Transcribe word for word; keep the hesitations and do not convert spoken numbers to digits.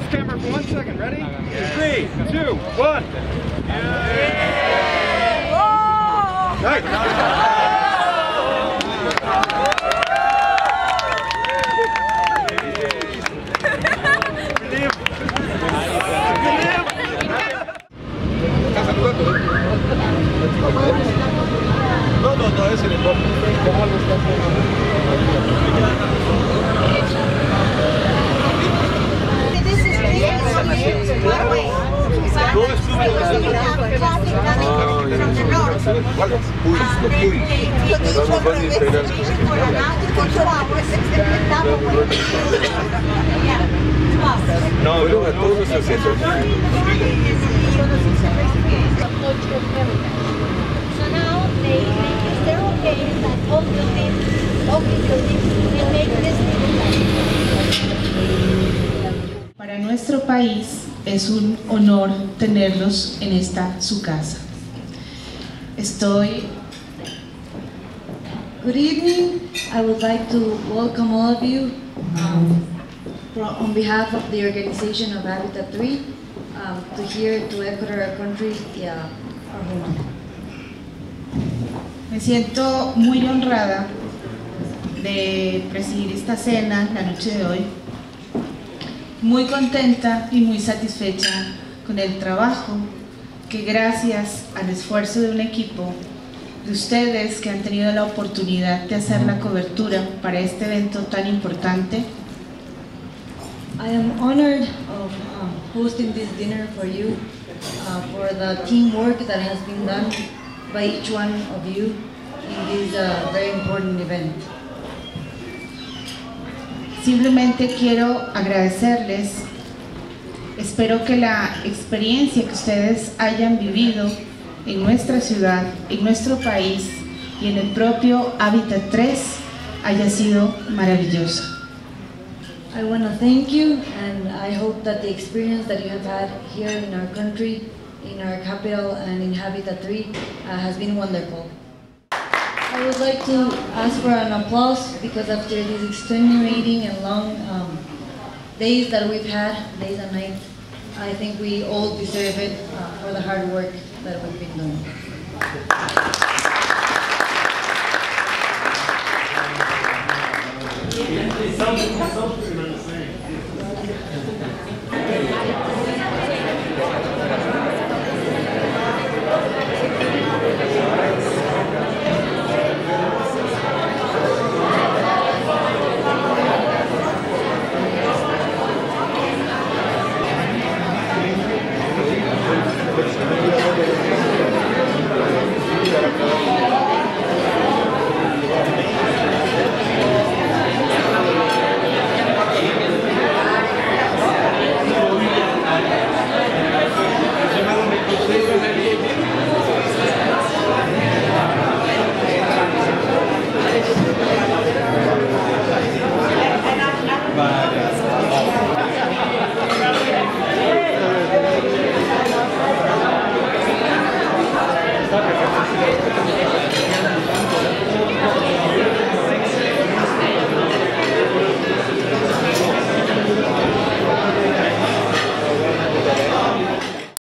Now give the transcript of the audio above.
this camera for one second. Ready? Three, two, one. Nice. No, no, no, ese no. No, no, a todos los accesos. So now they make it, they're okay that all buildings, all buildings will make this Para nuestro país es un honor tenerlos en esta su casa. Estoy. Good evening. I would like to welcome all of you um, on behalf of the organization of Habitat three um, to here to Ecuador, our country, yeah, our home. Me siento muy honrada de presidir esta cena la noche de hoy, muy contenta y muy satisfecha con el trabajo que gracias al esfuerzo de un equipo de ustedes que han tenido la oportunidad de hacer la cobertura para este evento tan importante. I am honored of um, hosting this dinner for you, uh, for the teamwork that has been done by each one of you in this uh, very important event. Simplemente quiero agradecerles. Espero que la experiencia que ustedes hayan vivido en nuestra ciudad, en nuestro país y en el propio Habitat tres haya sido maravillosa. I want to thank you, and I hope that the experience that you have had here in our country, in our capital, and in Habitat three uh, has been wonderful. I would like to ask for an applause because after these extenuating and long um, days that we've had, days and nights, I think we all deserve it uh, for the hard work that we've been doing. Something, something.